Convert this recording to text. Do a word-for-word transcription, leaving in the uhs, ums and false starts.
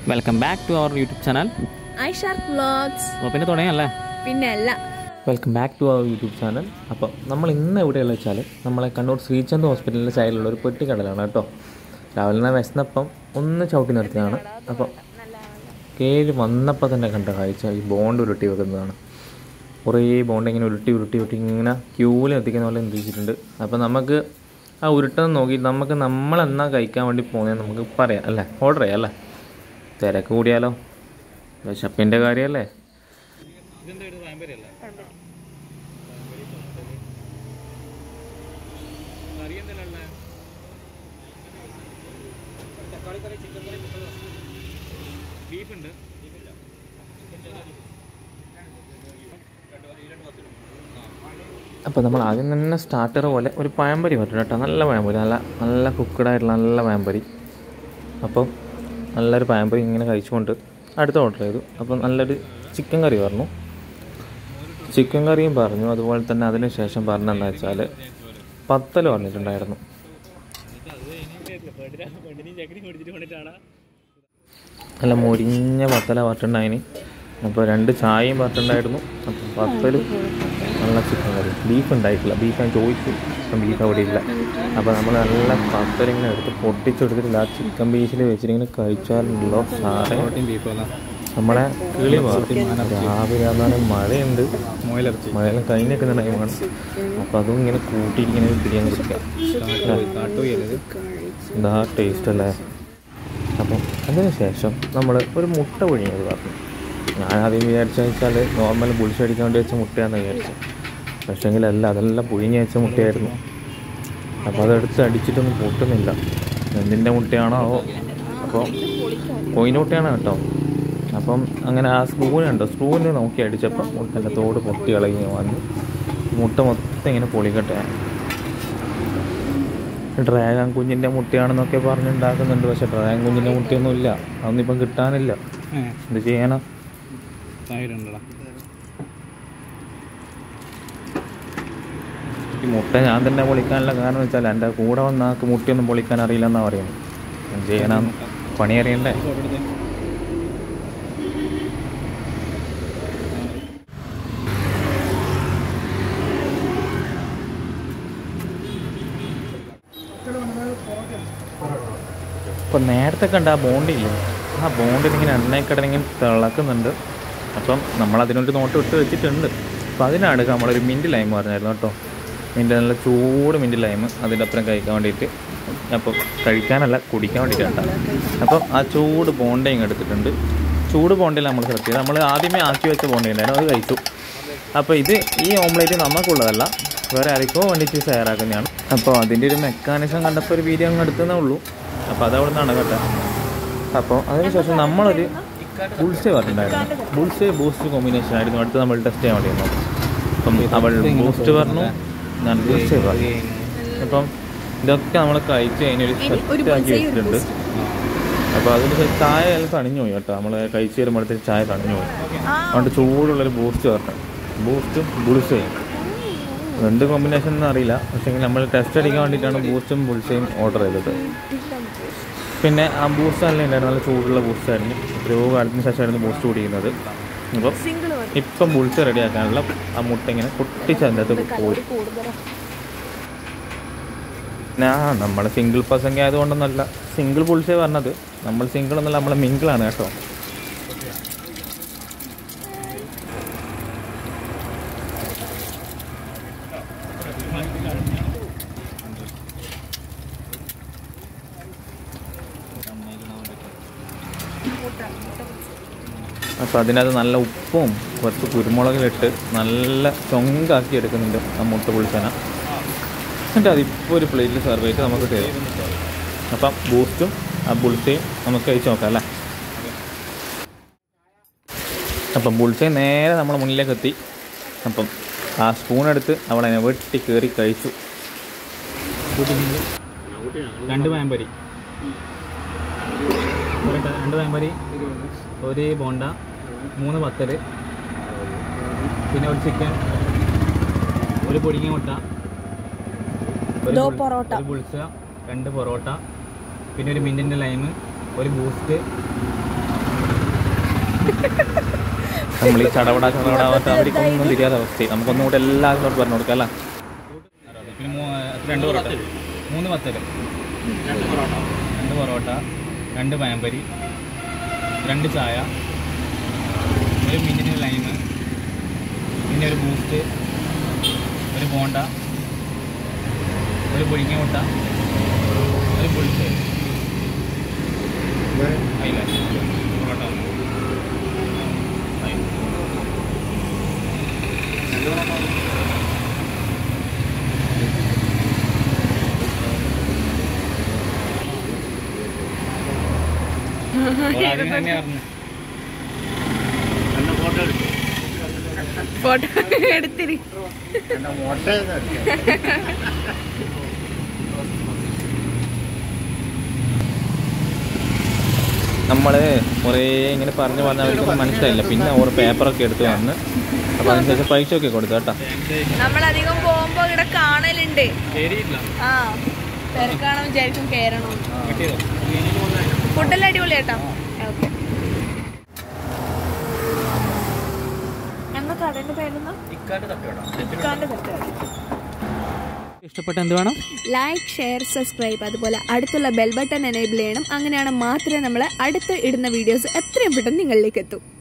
Welcome back to our YouTube channel. Aishrk vlogs. പിന്നെ തുടങ്ങിയല്ലേ? പിന്നെ അല്ല. Welcome back to our YouTube channel. അപ്പോൾ നമ്മൾ ഇന്ന് എവിടെയുള്ള വെച്ചാൽ നമ്മളെ കണ്ണൂർ ശ്രീചന്ദ് ഹോസ്പിറ്റലിൻ്റെ സൈഡിലുള്ള ഒരു പെട്ടിക്കടലാണ് കേട്ടോ. രാവിലെ തന്നെ വിശന്നപ്പം ഒന്ന് ചവിട്ടി നിർത്തിയതാണ്. അപ്പോൾ കയറി വന്നപ്പോൾ തന്നെ കണ്ട കാഴ്ച ഈ ബോണ്ട് ഉരുട്ടി വെക്കുന്നതാണ്. കുറേ ബോണ്ട് ഇങ്ങനെ ഉരുട്ടി ഉരുട്ടി ഉരുട്ടി ഇങ്ങനെ ക്യൂവിൽ എത്തിക്കുന്ന പോലെ എത്തിച്ചിട്ടുണ്ട്. അപ്പോൾ നമുക്ക് ആ ഉരുട്ടെന്ന് നോക്കി നമുക്ക് നമ്മളെന്നാ കഴിക്കാൻ വേണ്ടി പോകുന്നത് നമുക്ക് പറയാം അല്ലേ, ഓർഡർ ചെയ്യാം അല്ലേ. തിരക്ക് കൂടിയാലോ, വിശപ്പിൻ്റെ കാര്യമല്ലേ. അപ്പോൾ നമ്മൾ ആദ്യം തന്നെ സ്റ്റാർട്ടർ പോലെ ഒരു പഴംപൊരി പറ്റും കേട്ടോ. നല്ല പഴംപൊരി, നല്ല നല്ല കുക്കഡായിട്ടുള്ള നല്ല പഴംപൊരി. അപ്പം നല്ലൊരു പഴംപൊരി ഇങ്ങനെ കഴിച്ചുകൊണ്ട് അടുത്ത ഓർഡർ ചെയ്തു. അപ്പം നല്ലൊരു ചിക്കൻ കറി പറഞ്ഞു, ചിക്കൻ കറിയും പറഞ്ഞു. അതുപോലെ തന്നെ അതിന് ശേഷം പറഞ്ഞെന്താ വെച്ചാൽ പത്തൽ പറഞ്ഞിട്ടുണ്ടായിരുന്നു. നല്ല മുരിഞ്ഞ പത്തല പറഞ്ഞിട്ടുണ്ടായിന്. അപ്പോൾ രണ്ട് ചായയും പറഞ്ഞിട്ടുണ്ടായിരുന്നു. അപ്പം പത്തലും നല്ല ചിക്കൻ കറി. ബീഫ് ഉണ്ടായിട്ടില്ല, ബീഫ് ഞാൻ ചോദിച്ചു, അപ്പം ബീഫ് അവിടെ ഇല്ല. അപ്പോൾ നമ്മൾ നല്ല പത്തലിങ്ങനെ എടുത്ത് പൊട്ടിച്ചെടുത്തിട്ടില്ല. ആ ചിക്കൻ പീസിൽ വെച്ചിട്ടിങ്ങനെ കഴിച്ചാലുണ്ടല്ലോ സാറേ, നമ്മളെ കിളി മാറി. രാവിലെ പറഞ്ഞാൽ മഴയുണ്ട്, മഴയെല്ലാം കഴിഞ്ഞ് നിൽക്കുന്ന ടൈമാണ്. അപ്പോൾ അതും ഇങ്ങനെ കൂട്ടിയിങ്ങനെ ബിരിയാണി കൊടുക്കുക. എന്താ ടേസ്റ്റ് അല്ലേ. അപ്പം അതിന് ശേഷം നമ്മൾ ഒരു മുട്ട പുഴുങ്ങിയത് പറഞ്ഞു. ഞാനാദ്യം വിചാരിച്ചെന്ന് വെച്ചാൽ നോർമൽ ബുൾസ് അടിക്കാൻ വേണ്ടി വെച്ച മുട്ടയാണെന്ന് വിചാരിച്ചു. പക്ഷേങ്കിലല്ല, അതെല്ലാം പുഴുങ്ങി വെച്ച മുട്ടയായിരുന്നു. അപ്പോൾ അതെടുത്ത് അടിച്ചിട്ടൊന്നും പൊട്ടുന്നില്ല. എന്തിൻ്റെ മുട്ടയാണോ ആവോ. അപ്പോൾ കോയിൻ്റെ മുട്ടയാണ് കേട്ടോ. അപ്പം അങ്ങനെ ആ സ്പൂനുണ്ടോ, സ്പൂന് നോക്കി അടിച്ചപ്പോൾ മുട്ടൻ്റെ തോട് പൊട്ടി കളഞ്ഞ് വന്ന് മുട്ട മൊത്തം ഇങ്ങനെ പൊളിക്കട്ടെ. ഡ്രാഗൺ കുഞ്ഞിൻ്റെ മുട്ടയാണെന്നൊക്കെ പറഞ്ഞുണ്ടാക്കുന്നുണ്ട്. പക്ഷേ ഡ്രാഗൺ കുഞ്ഞിൻ്റെ മുട്ടയൊന്നും ഇല്ല, അതൊന്നും ഇപ്പം കിട്ടാനില്ല. എന്ത് ചെയ്യാനാ. ഈ മുട്ട ഞാൻ തന്നെ പൊളിക്കാനുള്ള കാരണം വെച്ചാൽ എൻ്റെ കൂടെ വന്ന ആൾക്ക് മുട്ടയൊന്നും പൊളിക്കാൻ അറിയില്ല എന്നാണ് പറയുന്നത്. എന്ത് ചെയ്യാനാ, പണി അറിയണ്ടേ. അപ്പോൾ നേരത്തെ കണ്ട ആ ബോണ്ടില്ലേ, ആ ബോണ്ടിലിങ്ങനെ എണ്ണയ്ക്കിടങ്ങിങ്ങനെ തിളക്കുന്നുണ്ട്. അപ്പം നമ്മളതിനൊരു നോട്ട് ഇട്ട് വെച്ചിട്ടുണ്ട്. അപ്പോൾ അതിനടുക്ക് നമ്മളൊരു മിൻറ്റ് ലൈം പറഞ്ഞായിരുന്നു കേട്ടോ. മിൻറ്റ് നല്ല ചൂട് മിൻറ്റ് ലൈം അതിൻ്റെ അപ്പുറം കഴിക്കാൻ വേണ്ടിയിട്ട്, അപ്പം കഴിക്കാനല്ല കുടിക്കാൻ വേണ്ടിയിട്ടാണ്. അപ്പം ആ ചൂട് ബോണ്ടയും എടുത്തിട്ടുണ്ട്. ചൂട് ബോണ്ടയിൽ നമ്മൾ സെലക്ട് ചെയ്ത് നമ്മൾ ആദ്യമേ ആക്കി വെച്ച ബോണ്ട ഉണ്ടായിരുന്നു, അത് കഴിച്ചു. അപ്പോൾ ഇത് ഈ ഓംലേറ്റ് നമുക്കുള്ളതല്ല, വേറെ ആർക്കോ വേണ്ടിയിട്ട് തയ്യാറാക്കുന്നതാണ്. അപ്പോൾ അതിൻ്റെ ഒരു മെക്കാനിസം കണ്ടപ്പോൾ ഒരു വീഡിയോ അങ്ങ് എടുത്തതേ ഉള്ളൂ. അപ്പോൾ അതവിടെ നിന്നാണ് കേട്ടോ. അപ്പോൾ അതിനുശേഷം നമ്മളൊരു ബുൾസേ പറഞ്ഞിട്ടുണ്ടായിരുന്നു. ബുൾസേ ബൂസ്റ്റ് കോമ്പിനേഷൻ ആയിരുന്നു അടുത്ത് നമ്മൾ ടെസ്റ്റ് ചെയ്യാൻ വേണ്ടിയിരുന്നു. അപ്പം അവൾ ബൂസ്റ്റ് പറഞ്ഞു, ഞാൻ ബൂസ്റ്റേ പറഞ്ഞു. അപ്പം ഇതൊക്കെ നമ്മൾ കഴിച്ച് അതിനൊരു സെറ്റാക്കി വെച്ചിട്ടുണ്ട്. അപ്പോൾ അതിന് ചായ എല്ലാം തണിഞ്ഞു പോയി കേട്ടോ. നമ്മൾ കഴിച്ച് വരുമ്പോഴത്തേക്ക് ചായ തണിഞ്ഞു പോയി. അതുകൊണ്ട് ചൂടുള്ളൊരു ബൂസ്റ്റ് പറഞ്ഞു. ബൂസ്റ്റും ബുൾസയും രണ്ട് കോമ്പിനേഷൻ ഒന്നും അറിയില്ല. പക്ഷേ നമ്മൾ ടെസ്റ്റ് അടിക്കാൻ വേണ്ടിയിട്ടാണ് ബൂസ്റ്റും ബുൾസയും ഓർഡർ ചെയ്തത്. പിന്നെ ആ ബൂസ്റ്റ് നല്ല ഉണ്ടായിരുന്നു, നല്ല ചൂടുള്ള ബൂസ്റ്റായിരുന്നു. എത്രയോ കാലത്തിന് ശേഷമായിരുന്നു ബൂസ്റ്റ് കുടിക്കുന്നത്. അപ്പം ഇപ്പം ബുൾസ് റെഡിയാക്കാനുള്ള ആ മുട്ട ഇങ്ങനെ പൊട്ടിച്ച് അതിൻ്റെ അകത്ത് പോയി. ഞാൻ നമ്മൾ സിംഗിൾ പേഴ്സൺ ആയതുകൊണ്ടൊന്നല്ല സിംഗിൾ ബുൾസേ പറഞ്ഞത്. നമ്മൾ സിംഗിൾ എന്നല്ല, നമ്മളെ മിങ്കിളാണ് കേട്ടോ. അപ്പോൾ അതിനകത്ത് നല്ല ഉപ്പും കുറച്ച് കുരുമുളകിലിട്ട് നല്ല ചൊങ്കാക്കി എടുക്കുന്നുണ്ട് ആ മുട്ട പുളിച്ചന. എന്നിട്ട് അതിപ്പോൾ ഒരു പ്ലേറ്റിൽ സെർവ് ചെയ്ത് നമുക്ക് തരും. അപ്പം ബൂസ്റ്റും ആ ബുൾസയും നമുക്ക് കഴിച്ച് നോക്കാം അല്ലേ. അപ്പം ബുൾസയും നേരെ നമ്മളെ മുന്നിലേക്ക് എത്തി. അപ്പം ആ സ്പൂണെടുത്ത് അവളതിനെ വെട്ടി കയറി കഴിച്ചു. രണ്ട് പഴംപൊരി, രണ്ട് പഴംപൊരി, ഒരു ബോണ്ട, മൂന്ന് പത്തൽ, പിന്നെ ഒരു ചിക്കൻ, ഒരു പൊടിങ്ങിയ മുട്ട, ഒരു ബുൾസ, രണ്ട് പൊറോട്ട, പിന്നെ ഒരു മിൻറ്റിൻ്റെ ലൈം, ഒരു ബൂസ്റ്റ്, നമ്മൾ ഈ ചടപടാ ചടപടാവാത്ത അവർക്കൊന്നും തിരിയാത്ത അവസ്ഥയും നമുക്കൊന്നും കൂടെ എല്ലാവരും കൂടെ പറഞ്ഞു കൊടുക്കാം അല്ല. പിന്നെ രണ്ട് പൊറോട്ട, മൂന്ന് പത്തല്, രണ്ട് പൊറോട്ട, രണ്ട് പഴംപൊരി, രണ്ട് ചായ, ഒരു മിനിറ്റ് ലൈമ്, പിന്നെ ഒരു ബൂസ്റ്റ്, ഒരു ബോണ്ട, ഒരു പുഴുങ്ങിയ മുട്ട, ഒരു പുളിച്ച് അയില പൊറോട്ട ഫോട്ടോ എടുത്തിരി. നമ്മൾ കുറേ ഇങ്ങനെ പറഞ്ഞു പറഞ്ഞ അവർക്കൊന്നും മനസ്സിലായില്ല. പിന്നെ ഓരോ പേപ്പറൊക്കെ എടുത്ത് വന്ന് അപ്പോൾ അതിനുശേഷം പൈസ ഒക്കെ കൊടുത്തു കേട്ടോ. നമ്മളധികം പോകുമ്പോ ഇവിടെ കാണലുണ്ട്. ആ തിരക്കാണോ വിചാരിക്കും കയറണോ. ഫുഡെല്ലാം അടിപൊളി കേട്ടോ. ഓക്കെ. എന്നാ കടന്റെ പേരെന്നാ? ഇക്കാന്റെ തട്ടുകട. ഇഷ്ടപ്പെട്ട എന്ത് വേണം? ലൈക്ക്, ഷെയർ, സബ്സ്ക്രൈബ്, അതുപോലെ അടുത്തുള്ള ബെൽ ബട്ടൺ എനേബിൾ ചെയ്യണം. അങ്ങനെയാണ് മാത്രമേ നമ്മൾ അടുത്ത് ഇടുന്ന വീഡിയോസ് എത്രയും പെട്ടെന്ന് നിങ്ങളിലേക്ക് എത്തും.